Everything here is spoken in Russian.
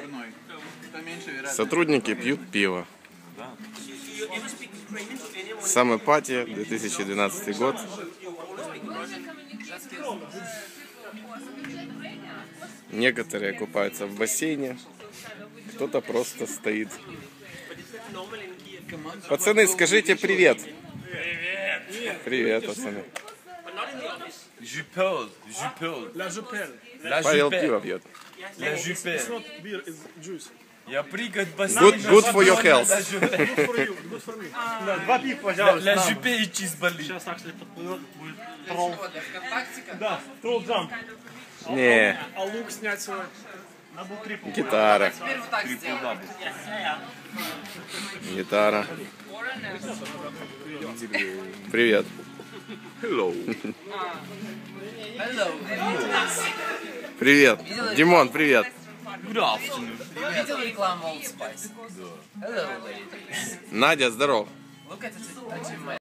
Сотрудники пьют пиво. Самопати, 2012 год. Некоторые купаются в бассейне, кто-то просто стоит. Пацаны, скажите привет. Привет. Привет, пацаны. Павел пиво пьет. Good for your health. Два пива, пожалуйста. La жупе и чизбали. Сейчас так, кстати, будет тролл. Да, тролл джамп. Не, А лук снять свой. Надо был трипл. гитара. Гитара. Привет. Hello. Привет. Димон, привет. Good afternoon. Видел рекламу Old Spice? Hello, ladies. Надя, здоров. Look at it.